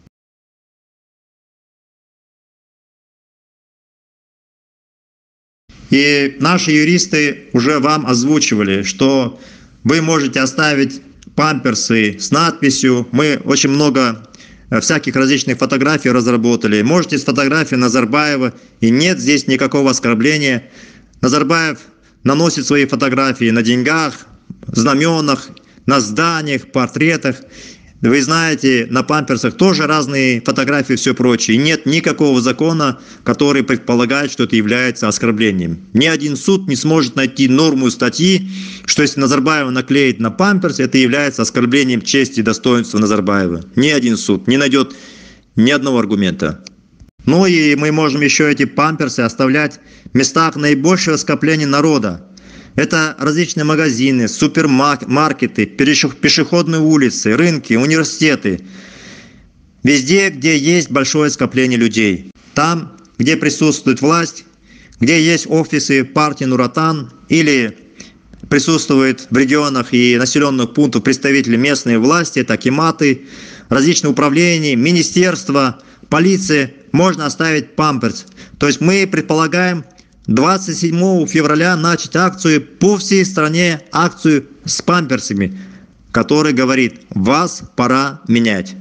И наши юристы уже вам озвучивали, что вы можете оставить памперсы с надписью. Мы очень много всяких различных фотографий разработали. Можете с фотографией Назарбаева, и нет здесь никакого оскорбления. Назарбаев наносит свои фотографии на деньгах, знаменах, на зданиях, портретах. Вы знаете, на памперсах тоже разные фотографии и все прочее. И нет никакого закона, который предполагает, что это является оскорблением. Ни один суд не сможет найти норму статьи, что если Назарбаева наклеит на памперс, это является оскорблением чести и достоинства Назарбаева. Ни один суд не найдет ни одного аргумента. Ну и мы можем еще эти памперсы оставлять в местах наибольшего скопления народа. Это различные магазины, супермаркеты, пешеходные улицы, рынки, университеты. Везде, где есть большое скопление людей. Там, где присутствует власть, где есть офисы партии Нур-Отан или присутствуют в регионах и населенных пунктах представители местной власти, это акиматы, различные управления, министерства, полиция, можно оставить памперс. То есть мы предполагаем двадцать седьмого февраля начать акцию по всей стране, акцию с памперсами, который говорит: вас пора менять.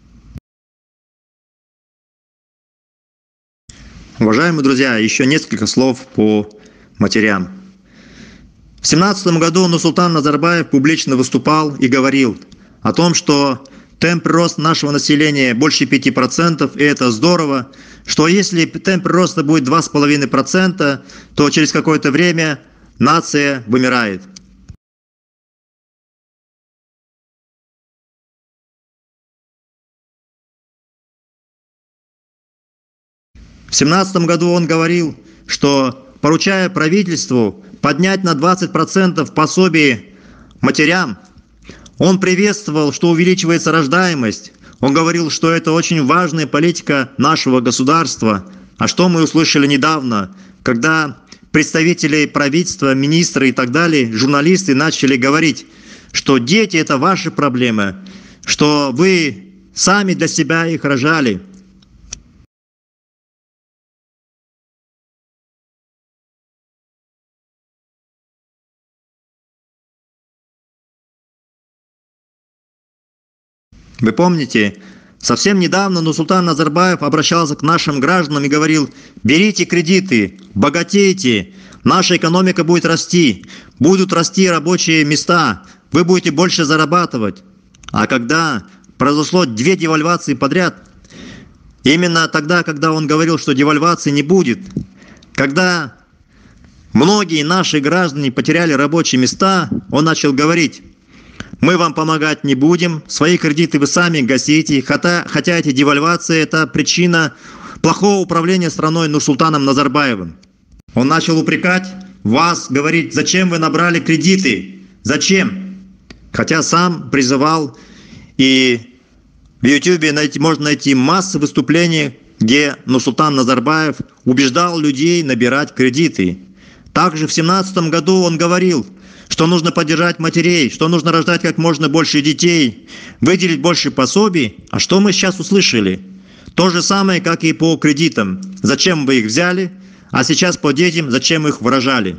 Уважаемые друзья, еще несколько слов по матерям. В две тысячи семнадцатом году Нурсултан Назарбаев публично выступал и говорил о том, что темп роста нашего населения больше пяти процентов, и это здорово, что если темп роста будет два с половиной процента, то через какое-то время нация вымирает. В две тысячи семнадцатом году он говорил, что, поручая правительству поднять на двадцать процентов пособие матерям, он приветствовал, что увеличивается рождаемость. Он говорил, что это очень важная политика нашего государства. А что мы услышали недавно, когда представители правительства, министры и так далее, журналисты начали говорить, что дети – это ваши проблемы, что вы сами для себя их рожали. Вы помните, совсем недавно Нурсултан Назарбаев обращался к нашим гражданам и говорил: берите кредиты, богатейте, наша экономика будет расти, будут расти рабочие места, вы будете больше зарабатывать. А когда произошло две девальвации подряд, Именно тогда, когда он говорил, что девальвации не будет, когда многие наши граждане потеряли рабочие места, он начал говорить: мы вам помогать не будем, свои кредиты вы сами гасите, хотя, хотя эти девальвации – это причина плохого управления страной Нурсултаном Назарбаевым. Он начал упрекать вас, говорить: зачем вы набрали кредиты, зачем? Хотя сам призывал, и в Ютубе найти, можно найти массу выступлений, где Нурсултан Назарбаев убеждал людей набирать кредиты. Также в две тысячи семнадцатом году он говорил, что нужно поддержать матерей, что нужно рождать как можно больше детей, выделить больше пособий. А что мы сейчас услышали? То же самое, как и по кредитам. Зачем вы их взяли, а сейчас по детям зачем их выражали?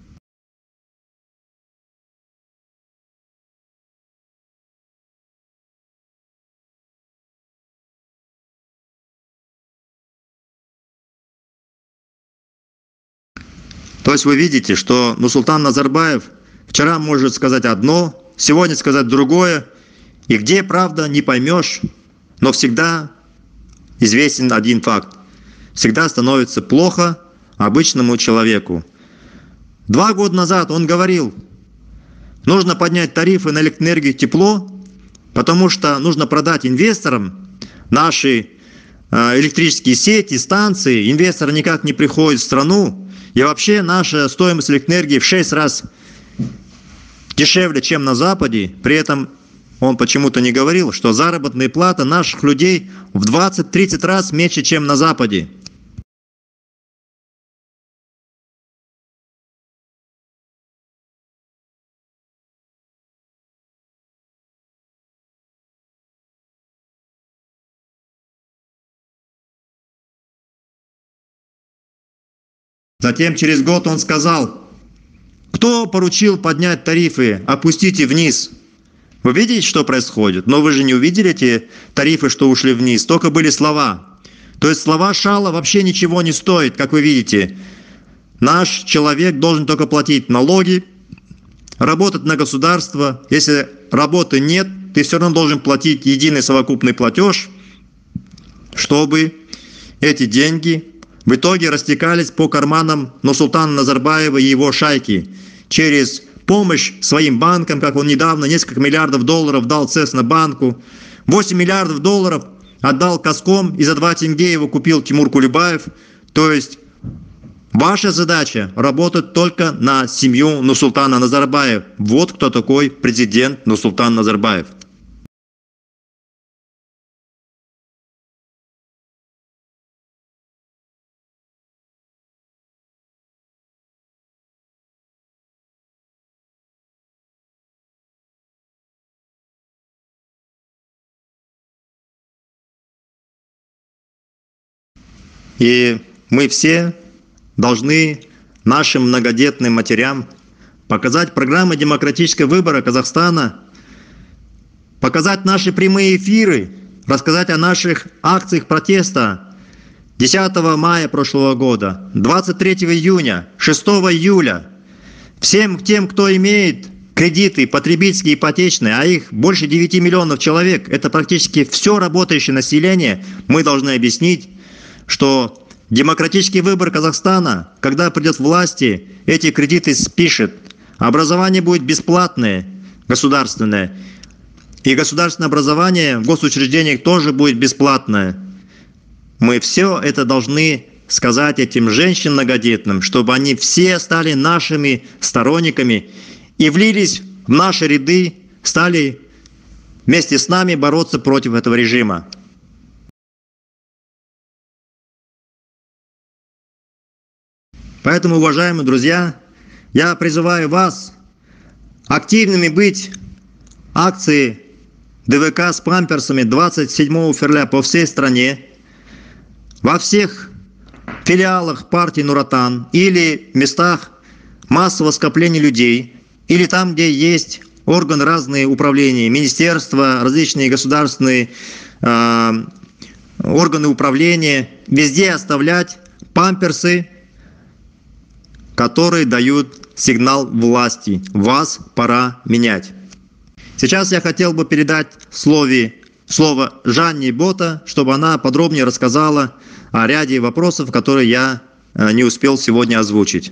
То есть вы видите, что Нурсултан Назарбаев вчера может сказать одно, сегодня сказать другое, и где правда не поймешь, но всегда известен один факт. Всегда становится плохо обычному человеку. Два года назад он говорил, нужно поднять тарифы на электроэнергию и тепло, потому что нужно продать инвесторам наши электрические сети, станции. Инвесторы никак не приходят в страну. И вообще наша стоимость электроэнергии в шесть раз дешевле, чем на Западе. При этом он почему-то не говорил, что заработная плата наших людей в двадцать-тридцать раз меньше, чем на Западе. Затем через год он сказал: кто поручил поднять тарифы, опустите вниз. Вы видите, что происходит? Но вы же не увидели эти тарифы, что ушли вниз, только были слова. То есть слова Шала вообще ничего не стоят, как вы видите. Наш человек должен только платить налоги, работать на государство. Если работы нет, ты все равно должен платить единый совокупный платеж, чтобы эти деньги в итоге растекались по карманам Нурсултана Назарбаева и его шайки через помощь своим банкам, как он недавно несколько миллиардов долларов дал Цеснобанку, восемь миллиардов долларов отдал Казком, и за два тенге его купил Тимур Кулебаев. То есть ваша задача работать только на семью Нурсултана Назарбаева. Вот кто такой президент Нурсултан Назарбаев. И мы все должны нашим многодетным матерям показать программы демократического выбора Казахстана, показать наши прямые эфиры, рассказать о наших акциях протеста десятого мая прошлого года, двадцать третьего июня, шестого июля. Всем тем, кто имеет кредиты потребительские, ипотечные, а их больше девяти миллионов человек, это практически все работающее население, мы должны объяснить, что демократический выбор Казахстана, когда придет к власти, эти кредиты спишет. Образование будет бесплатное, государственное. И государственное образование в госучреждениях тоже будет бесплатное. Мы все это должны сказать этим женщинам многодетным, чтобы они все стали нашими сторонниками и влились в наши ряды, стали вместе с нами бороться против этого режима. Поэтому, уважаемые друзья, я призываю вас активными быть акции ДВК с памперсами двадцать седьмого февраля по всей стране, во всех филиалах партии Нур-Отан или местах массового скопления людей, или там, где есть органы разные управления, министерства, различные государственные э, органы управления, везде оставлять памперсы, которые дают сигнал власти: вас пора менять. Сейчас я хотел бы передать слово слово Жанне Бота, чтобы она подробнее рассказала о ряде вопросов, которые я не успел сегодня озвучить.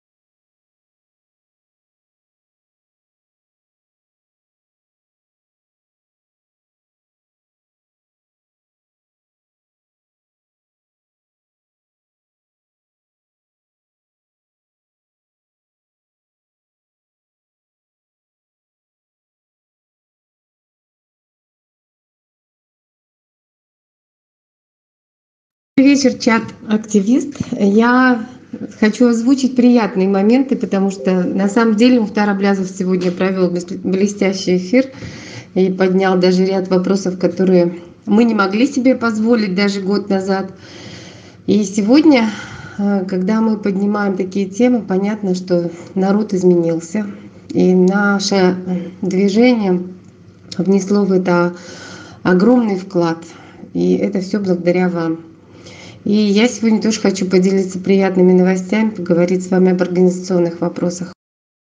Добрый вечер, чат-активист. Я хочу озвучить приятные моменты, потому что на самом деле Мухтар Аблязов сегодня провел блестящий эфир и поднял даже ряд вопросов, которые мы не могли себе позволить даже год назад. И сегодня, когда мы поднимаем такие темы, понятно, что народ изменился, и наше движение внесло в это огромный вклад. И это все благодаря вам. И я сегодня тоже хочу поделиться приятными новостями, поговорить с вами об организационных вопросах.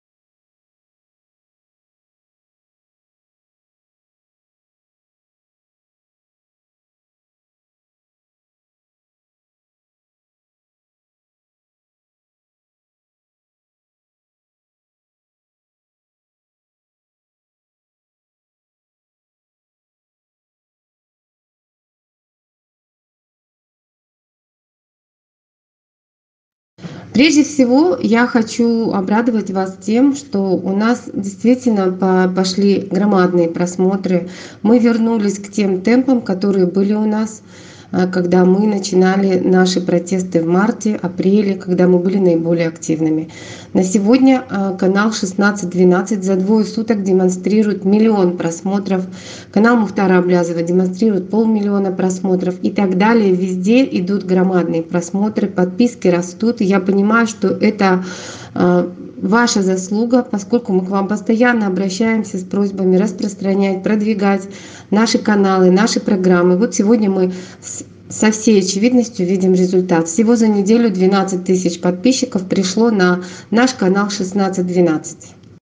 Прежде всего, я хочу обрадовать вас тем, что у нас действительно пошли громадные просмотры. Мы вернулись к тем темпам, которые были у нас, когда мы начинали наши протесты в марте, апреле, когда мы были наиболее активными. На сегодня канал шестнадцать двенадцать за двое суток демонстрирует миллион просмотров, канал Мухтара Аблязова демонстрирует полмиллиона просмотров и так далее. Везде идут громадные просмотры, подписки растут. И я понимаю, что это ваша заслуга, поскольку мы к вам постоянно обращаемся с просьбами распространять, продвигать наши каналы, наши программы. Вот сегодня мы со всей очевидностью видим результат. Всего за неделю двенадцать тысяч подписчиков пришло на наш канал шестнадцать двенадцать.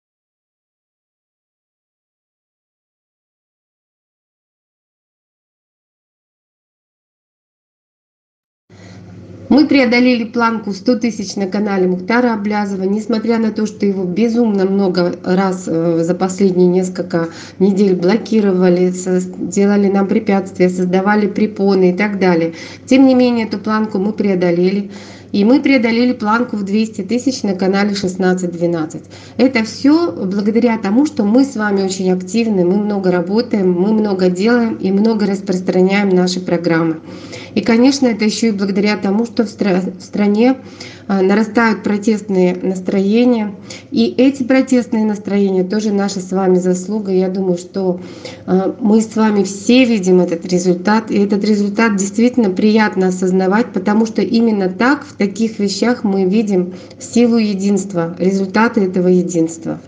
Мы преодолели планку сто тысяч на канале Мухтара Аблязова, несмотря на то, что его безумно много раз за последние несколько недель блокировали, делали нам препятствия, создавали препоны и так далее. Тем не менее, эту планку мы преодолели. И мы преодолели планку в двести тысяч на канале шестнадцать двенадцать. Это все благодаря тому, что мы с вами очень активны, мы много работаем, мы много делаем и много распространяем наши программы. И, конечно, это еще и благодаря тому, что в стране нарастают протестные настроения. И эти протестные настроения тоже наша с вами заслуга. Я думаю, что мы с вами все видим этот результат. И этот результат действительно приятно осознавать, потому что именно так, в таких вещах мы видим силу единства, результаты этого единства.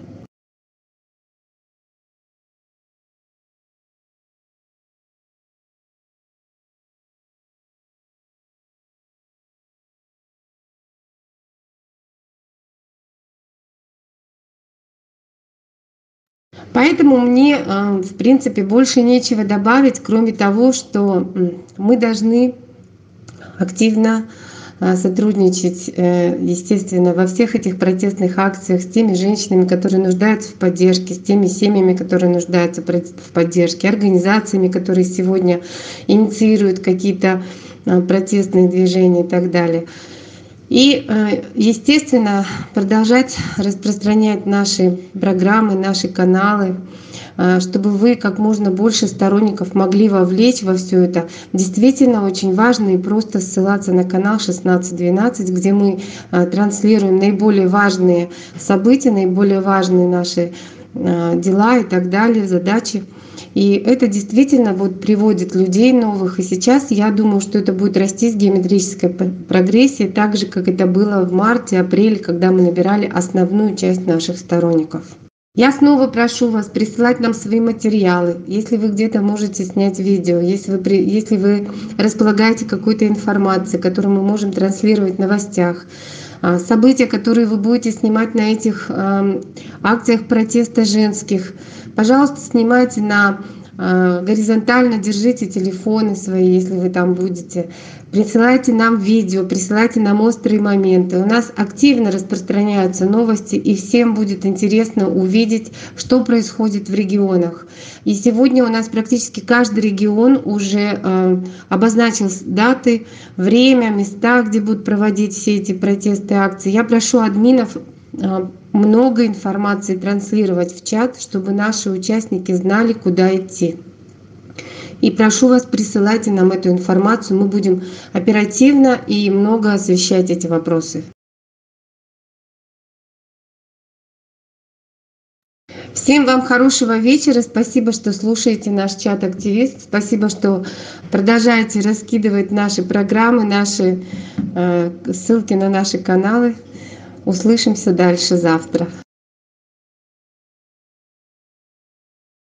Поэтому мне, в принципе, больше нечего добавить, кроме того, что мы должны активно сотрудничать, естественно, во всех этих протестных акциях с теми женщинами, которые нуждаются в поддержке, с теми семьями, которые нуждаются в поддержке, организациями, которые сегодня инициируют какие-то протестные движения и так далее. И, естественно, продолжать распространять наши программы, наши каналы, чтобы вы как можно больше сторонников могли вовлечь во все это. Действительно очень важно и просто ссылаться на канал шестнадцать двенадцать, где мы транслируем наиболее важные события, наиболее важные наши дела и так далее, задачи. И это действительно вот приводит людей новых. И сейчас я думаю, что это будет расти с геометрической прогрессией, так же, как это было в марте, апреле, когда мы набирали основную часть наших сторонников. Я снова прошу вас присылать нам свои материалы. Если вы где-то можете снять видео, если вы, если вы располагаете какой-то информацией, которую мы можем транслировать в новостях, события, которые вы будете снимать на этих акциях протеста женских, пожалуйста, снимайте на горизонтально держите телефоны свои, если вы там будете. Присылайте нам видео, присылайте нам острые моменты. У нас активно распространяются новости, и всем будет интересно увидеть, что происходит в регионах. И сегодня у нас практически каждый регион уже э, обозначил даты, время, места, где будут проводить все эти протесты, акции. Я прошу админов э, много информации транслировать в чат, чтобы наши участники знали, куда идти. И прошу вас, присылайте нам эту информацию, мы будем оперативно и много освещать эти вопросы. Всем вам хорошего вечера, спасибо, что слушаете наш чат «Активист», спасибо, что продолжаете раскидывать наши программы, наши э, ссылки на наши каналы. Услышимся дальше завтра.